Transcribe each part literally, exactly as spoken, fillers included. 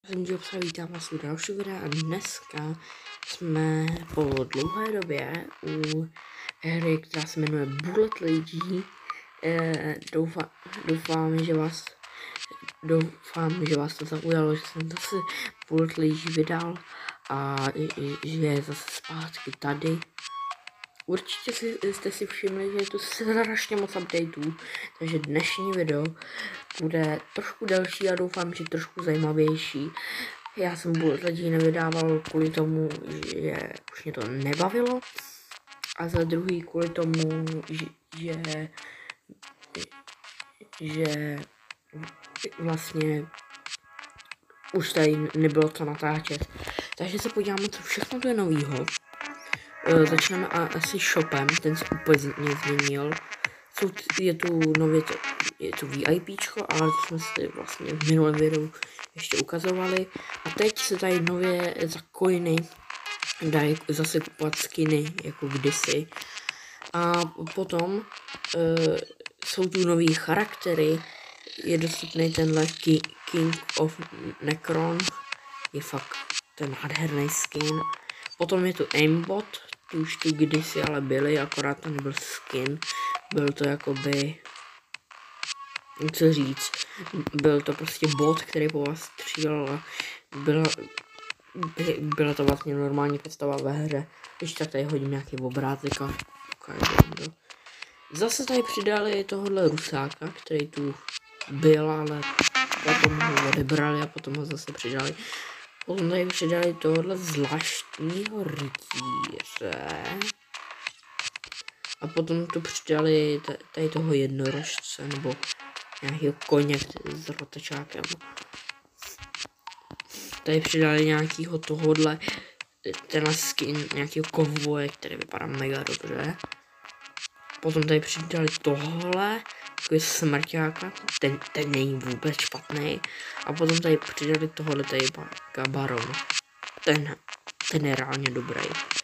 jsem Jobsa, vítám vás u dalšího videa a dneska jsme po dlouhé době u hry, která se jmenuje Bullet Lady. E, doufám, doufám, že vás doufám, že vás to zaujalo, že jsem zase Bullet Lady vydal a že je zase zpátky tady. Určitě si, jste si všimli, že je tu strašně moc updateů, takže dnešní video bude trošku delší a doufám, že trošku zajímavější. Já jsem Bullet Lady nevydával kvůli tomu, že už mě to nebavilo, a za druhý kvůli tomu, že, že, že vlastně už tady nebylo co natáčet. Takže se podíváme, co všechno to je novýho. Uh, začneme asi shopem, ten se úplně změnil. Jsou, je tu nově to, je tu VIPčko, ale to jsme si vlastně v minulém videu ještě ukazovali. A teď se tady nově za coiny dají zase kupovat skiny, jako kdysi. A potom uh, jsou tu nový charaktery, je dostupný tenhle Ki King of Necron, je fakt ten nádherný skin. Potom je tu aimbot, ty už tu kdysi ale byly, akorát to nebyl skin, byl to jakoby, co říct, byl to prostě bot, který po vás střílel, byla, by, byla to vlastně normální představa ve hře. Když tak tady hodím nějaký obrázek a ukážu. Zase tady přidali tohohle rusáka, který tu byl, ale potom ho odebrali a potom ho zase přidali. Potom tady přidali tohle zvláštního rytíře. A potom tu přidali tady toho jednorožce, nebo nějakého koně s rotačákem. Tady přidali nějakého tohohle, ten skin nějakého kovboje, který vypadá mega dobře. Potom tady přidali tohle, takový smrťáka, ten, ten není vůbec špatný. A potom tady přidali tohle tady baron. Ten, ten je reálně dobrý.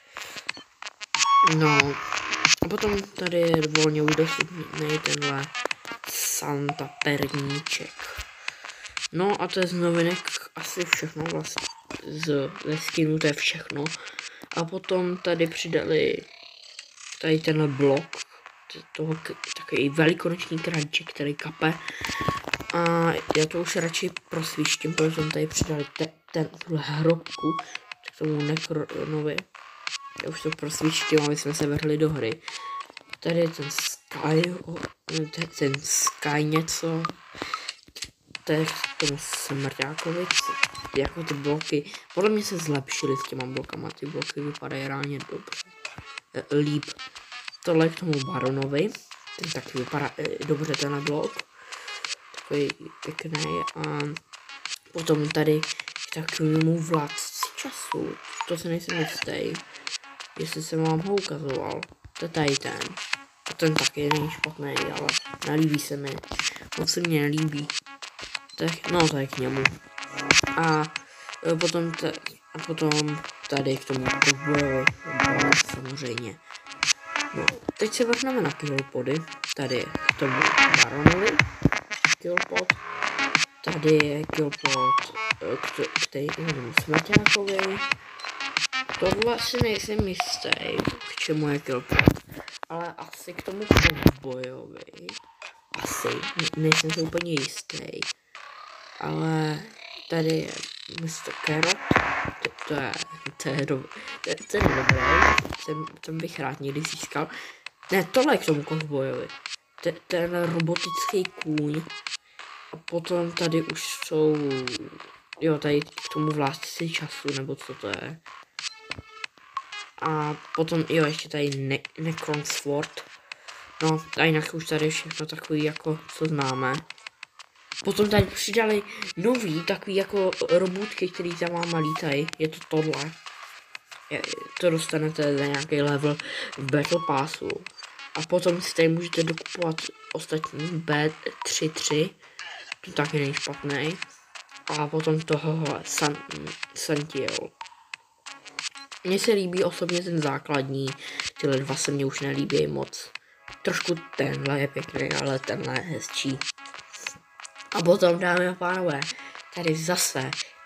No, a potom tady je volně udostupný tenhle Santa Perníček. No a to je z novinek asi všechno vlastně. Z, ze skinu to je všechno. A potom tady přidali tady tenhle blok. Toho takový velikonoční králíček, který kape. A já to už radši prosvištím, protože jsem tady přidali te, ten, tuhle hrobku k tomu Necronovi. Já už to prosvištím, aby jsme se vrhli do hry. Tady je ten Sky, ten, ten Sky něco. To je tomu smrťákovi, jako ty bloky. Podle mě se zlepšily s těma blokama, ty bloky vypadají reálně dobře. Líp. Tohle k tomu baronovi, ten taky vypadá e, dobře tenhle blok, takový pěkný. A potom tady k takovému vládci času, to se nejsem jistý, jestli jsem vám ho ukazoval, to je tady ten. A ten taky není špatný, ale nelíbí se mi, moc se mě nelíbí, tak, no to je k němu. A e, potom, te, a potom tady k tomu kovbojovi, samozřejmě. No, teď se vrhneme na killpody. Tady je k tomu baronovi killpod. Tady je killpod k tému smrťákovi. Tohle si nejsem jistý, k čemu je killpod. Ale asi k tomu kovbojovi. Asi, nejsem si úplně jistý. Ale tady je mister Carrot. To, to je, to je, do, to, to je dobré, ten, ten bych rád někdy získal. Ne, tohle je k tomu kovbojovi. Ten, ten robotický kůň. A potom tady už jsou, jo, tady k tomu vládci času, nebo co to je. A potom, jo, ještě tady ne Necron Sword. No, a jinak už tady všechno takový, jako, co známe. Potom tady přidali nový, takový jako robotky, který za váma lítají. Je to tohle. Je, to dostanete za nějaký level v Battle Passu. A potom si tady můžete dokupovat ostatní B tři tři. To taky není špatný. A potom tohohle San, Santiel. Mně se líbí osobně ten základní. Tyhle dva se mně už nelíbí moc. Trošku tenhle je pěkný, ale tenhle je hezčí. A potom, dámy a pánové, tady zase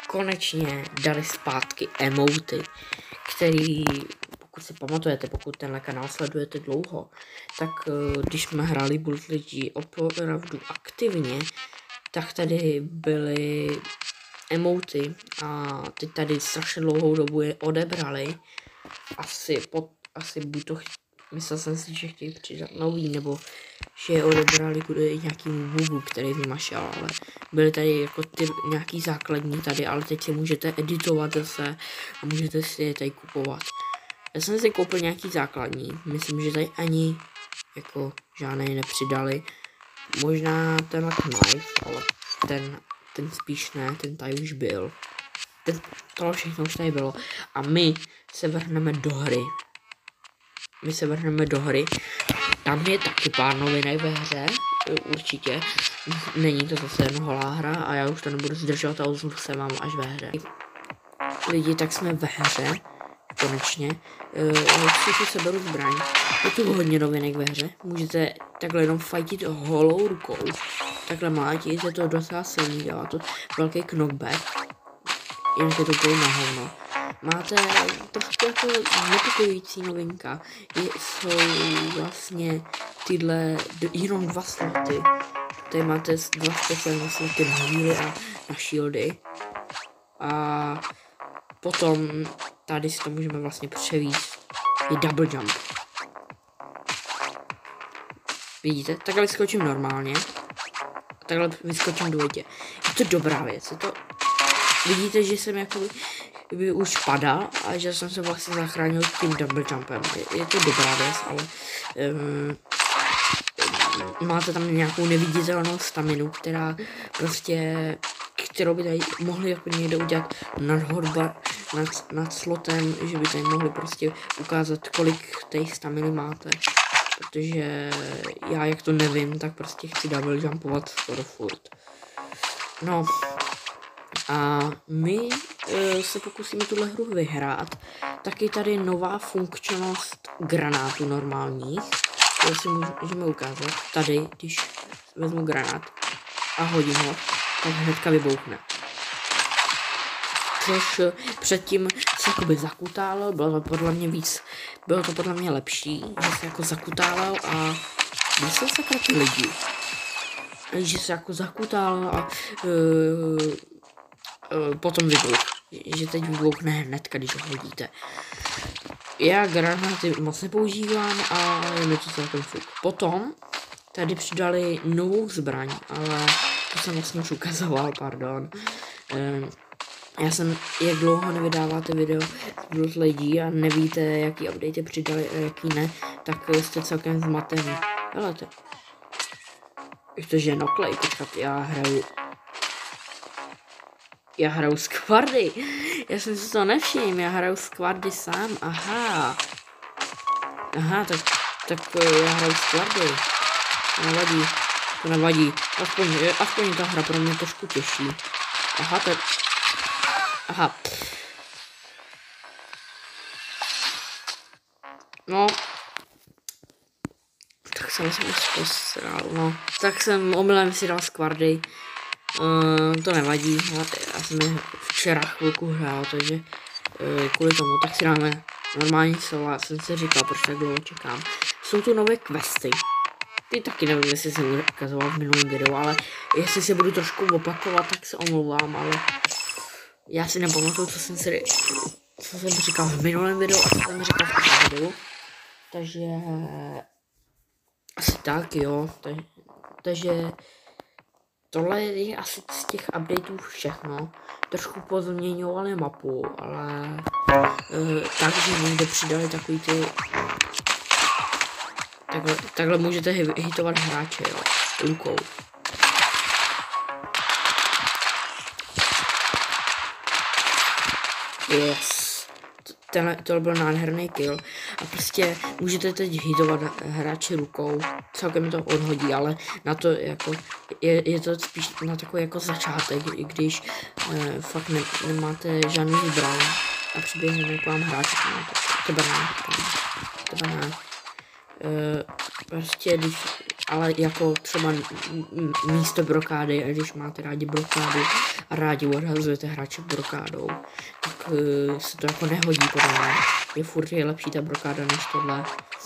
konečně dali zpátky emoty, který, pokud si pamatujete, pokud tenhle kanál sledujete dlouho, tak když jsme hráli Bullet League opravdu aktivně, tak tady byly emoty a teď tady strašně dlouhou dobu je odebrali. Asi, pod, asi buď to, myslel jsem si, že chtějí přidat nový, nebo že je odebrali kvůli nějakému bugu, který v nima šel, ale byly tady jako ty nějaký základní tady, ale teď si můžete editovat zase a můžete si je tady kupovat. Já jsem si koupil nějaký základní, myslím, že tady ani jako žádný nepřidali. Možná ten knife, ale ten, ten spíš ne, ten tady už byl. Ten, tohle všechno už tady bylo. A my se vrhneme do hry. My se vrhneme do hry. Tam je taky pár novinek ve hře, určitě. Není to zase jen holá hra a já už to nebudu zdržovat a ozvu se vám až ve hře. Lidi, tak jsme ve hře. Konečně. Všichni se beru zbraň. Je tu hodně novinek ve hře. Můžete takhle jenom fajtit holou rukou. Takhle mlátit, je to docela silný, dělá to velký knockback. Jen je to úplně na hovno. Máte trošku jako nepokojící novinka. Je, jsou vlastně tyhle jenom dva sloty. Tady máte dva speciální sloty na healy a na shieldy. A potom tady si to můžeme vlastně převíst. Je double jump. Vidíte? Takhle vyskočím normálně. A takhle vyskočím do vodě. Je to dobrá věc. Je to... Vidíte, že jsem jako by už padal a že jsem se vlastně zachránil tím double jumpem. Je, je to dobrá věc, ale um, máte tam nějakou neviditelnou staminu, která prostě, kterou by tady mohli jako někde udělat nad hodba, nad, nad slotem, že by tady mohli prostě ukázat, kolik té staminy máte. Protože já, jak to nevím, tak prostě chci double jumpovat skoro furt. No. A my e, se pokusíme tuhle hru vyhrát. Taky tady nová funkčnost granátů normálních. To si můžeme ukázat. Tady, když vezmu granát a hodím ho, tak hnedka vybouchne. Což předtím se jakoby zakutálel, bylo to podle mě víc, bylo to podle mě lepší, že se jako zakutálel a kde jsou sakra ty lidi? Že se jako zakutálel a uh, Uh, potom vybouch, že teď vybouchne hnedka, když ho hodíte. Já granáty moc nepoužívám a je mi to celkem fuk. Potom tady přidali novou zbraň, ale to jsem vlastně už ukazoval, pardon. Um, já jsem, jak dlouho nevydáváte video z Bullet League a nevíte, jaký update přidali a jaký ne, tak jste celkem zmatený. Helejte. Už to je noklej, počkat, já hraju Já hraju skvardy. Já jsem si to nevšiml, já hraju skvardy sám, aha. Aha, tak, tak já hraju skvardy. To nevadí, to nevadí. Aspoň, aspoň ta hra pro mě trošku těžší. Aha, tak... Aha. No. Tak jsem se posral, no. Tak jsem omylem si dal skvardy. Uh, to nevadí, já, já jsem včera chvilku hrál, takže uh, kvůli tomu tak si dáme normální solo, já jsem si říkal, proč tak dlouho čekám. Jsou tu nové questy, ty taky nevím, jestli jsem ukazoval v minulém videu, ale jestli se budu trošku opakovat, tak se omlouvám, ale já si nepamatuju, co jsem si, co jsem říkal v minulém videu a co jsem říkal v tomto videu, takže asi tak, jo, takže, takže tohle je asi z těch updateů všechno. Trošku pozměňovali mapu, ale uh, takže někde přidali takový ty... Takhle, takhle můžete hitovat hráče, jo, rukou. Yes. Tenhle, tohle byl nádherný kill. A prostě můžete teď hitovat hráče rukou. Celkem to odhodí, ale na to jako je, je to spíš na takový jako začátek, i když eh, fakt ne, nemáte žádný zbraň a přiběhne k vám hráč, no, tebe ne, tebe ne. Eh, prostě když, ale jako třeba místo blokády, když máte rádi blokády rádi odhazujete hráče brokádou, tak uh, se to jako nehodí podle mě. Je furt je lepší ta brokáda než tohle.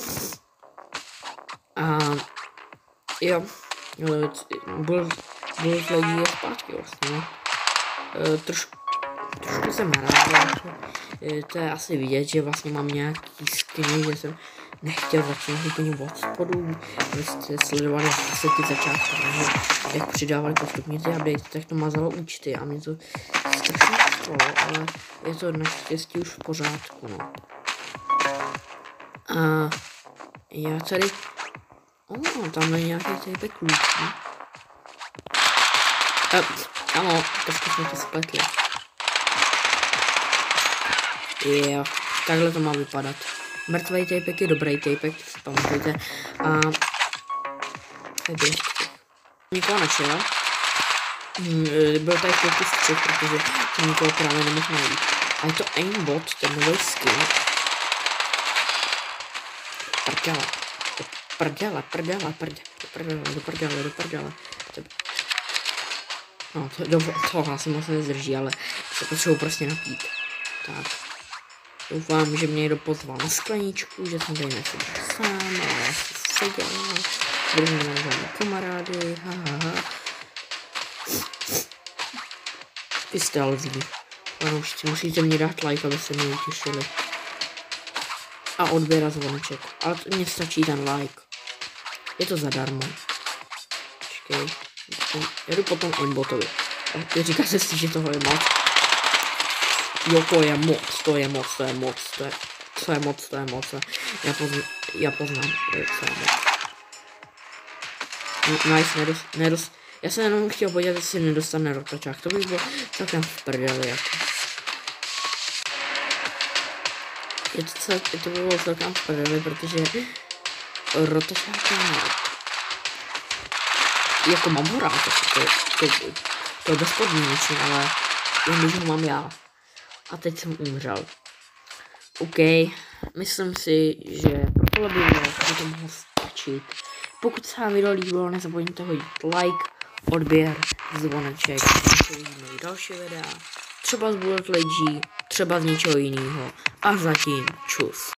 A jo, Bullet Lady je zpátky vlastně. Uh, trošku, trošku jsem rád, to je asi vidět, že vlastně mám nějaký skiny, že jsem nechtěl začínat úplně od spodu. Vy jste sledovali asi ty začátky, že jak přidávali postupně ty updates, tak to mazalo účty a mě to strašně šlo, ale je to naštěstí už v pořádku, no. A já tady... O, tam je nějaký typ klíč, ne? E, ano, trošku jsme to spletli. Jo, takhle to má vypadat. Mrtvý tapek je dobrý tapek, pamatujte. A... Běžky. Nikoho našel. Hmm, byl tady chvilku střih, protože jsem nikoho právě nemohl najít. A je to aimbot, ten nový skin. Prdele. Prdele, prdele, prdele, prdele, do prdele, do prdele. No, to, do, tohle se moc nezdrží, ale se potřebuji prostě napít. Tak. Doufám, že mě někdo pozval na skleničku, že jsem tady neseděl sám, ale já jsem seděl. Budu mít na kamarády, hahaha. Vy jste alzí. Fanoušci, musíte mě dát like, aby se mě utěšili. A odběr a zvoneček. Ale to mně stačí ten like. Je to zadarmo. Počkej. Jedu potom aimbotovi. Ty říkáte si, že tohle je moc. Jo, to je moc, to je moc, to je moc, to je, to je moc, to je moc. Já, pozna, já poznám, to je moc. Nice, nedost, nedost. Já jsem jenom chtěl podívat, jestli nedostane rotačák. To by bylo celkem v prdeli, jako. Je to, cel, je to by bylo celkem v prdeli, protože rotačák je... Jako mám ho rád, to, to, to, to je bezpodmínečně, ale jen když ho mám já. A teď jsem umřel. OK, myslím si, že pro tohle video by to mohlo stačit. Pokud se vám video líbilo, nezapomeňte hodit like, odběr, zvoneček, a uvidíme i další videa. Třeba z Bullet Lady, třeba z něčeho jiného. A zatím čus.